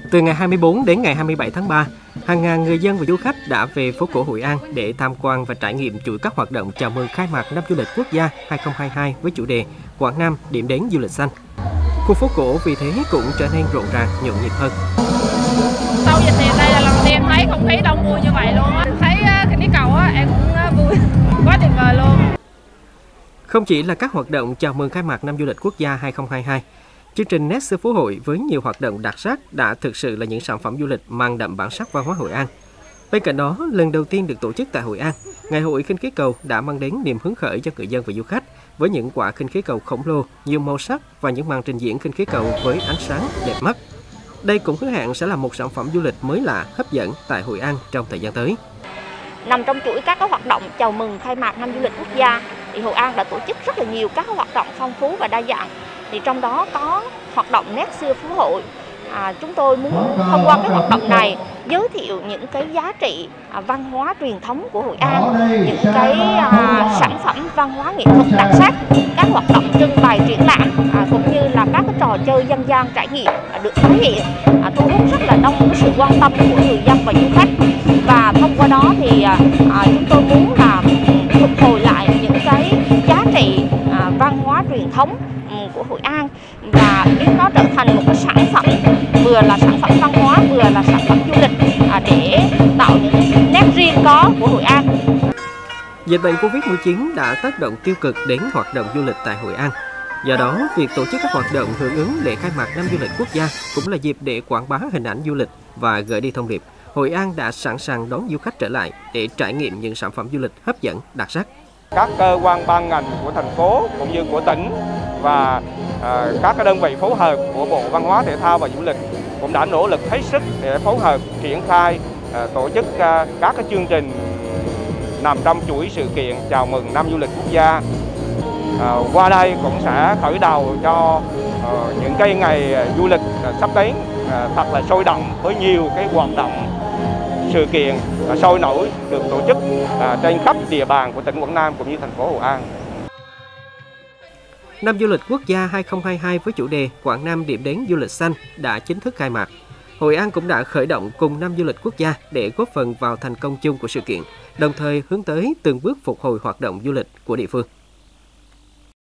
Từ ngày 24 đến ngày 27 tháng 3, hàng ngàn người dân và du khách đã về phố cổ Hội An để tham quan và trải nghiệm chuỗi các hoạt động chào mừng khai mạc năm du lịch quốc gia 2022 với chủ đề Quảng Nam điểm đến du lịch xanh. Khu phố cổ vì thế cũng trở nên rộn ràng, nhộn nhịp hơn. Sau dịch thì đây là lần đầu tiên thấy không khí đông vui như vậy luôn á. Thấy khinh khí cầu á, em cũng vui, quá tuyệt vời luôn. Không chỉ là các hoạt động chào mừng khai mạc năm du lịch quốc gia 2022, chương trình Nét xưa phố Hội với nhiều hoạt động đặc sắc đã thực sự là những sản phẩm du lịch mang đậm bản sắc văn hóa Hội An. Bên cạnh đó, lần đầu tiên được tổ chức tại Hội An, Ngày hội khinh khí cầu đã mang đến niềm hứng khởi cho người dân và du khách với những quả khinh khí cầu khổng lồ, nhiều màu sắc và những màn trình diễn khinh khí cầu với ánh sáng đẹp mắt. Đây cũng hứa hẹn sẽ là một sản phẩm du lịch mới lạ, hấp dẫn tại Hội An trong thời gian tới. Nằm trong chuỗi các hoạt động chào mừng khai mạc năm du lịch quốc gia, thì Hội An đã tổ chức rất là nhiều các hoạt động phong phú và đa dạng. Thì trong đó có hoạt động Nét xưa phố Hội. Chúng tôi muốn thông qua cái hoạt động này giới thiệu những cái giá trị văn hóa truyền thống của Hội An, những cái sản phẩm văn hóa nghệ thuật đặc sắc, các hoạt động trưng bày triển lãm cũng như là các cái trò chơi dân gian trải nghiệm được thể hiện, thu hút rất là đông sự quan tâm của người dân và du khách. Và thông qua đó thì chúng tôi muốn là phục hồi lại những cái giá trị văn hóa truyền thống của Hội An và biến nó trở thành một cái sản phẩm vừa là sản phẩm văn hóa vừa là sản phẩm du lịch để tạo những nét riêng có của Hội An. Dịch bệnh Covid-19 đã tác động tiêu cực đến hoạt động du lịch tại Hội An. Do đó, việc tổ chức các hoạt động hưởng ứng lễ khai mạc năm du lịch quốc gia cũng là dịp để quảng bá hình ảnh du lịch và gửi đi thông điệp Hội An đã sẵn sàng đón du khách trở lại để trải nghiệm những sản phẩm du lịch hấp dẫn, đặc sắc. Các cơ quan ban ngành của thành phố cũng như của tỉnh và các đơn vị phối hợp của Bộ Văn hóa Thể thao và Du lịch cũng đã nỗ lực hết sức để phối hợp triển khai tổ chức các chương trình nằm trong chuỗi sự kiện chào mừng năm du lịch quốc gia. Qua đây cũng sẽ khởi đầu cho những cái ngày du lịch sắp đến thật là sôi động với nhiều cái hoạt động sự kiện sôi nổi được tổ chức trên khắp địa bàn của tỉnh Quảng Nam cũng như thành phố Hội An. Năm du lịch quốc gia 2022 với chủ đề Quảng Nam điểm đến du lịch xanh đã chính thức khai mạc. Hội An cũng đã khởi động cùng năm du lịch quốc gia để góp phần vào thành công chung của sự kiện, đồng thời hướng tới từng bước phục hồi hoạt động du lịch của địa phương.